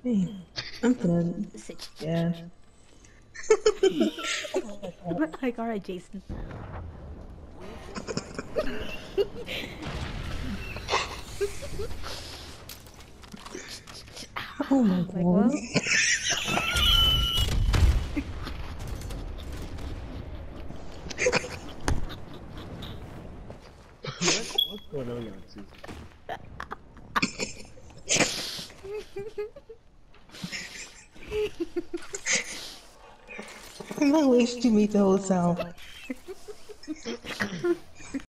Hey, I'm gonna. Yeah. Like, alright, Jason. Oh my Like, god. well, What's going on, y'all two? I'm not wasting me the whole sound.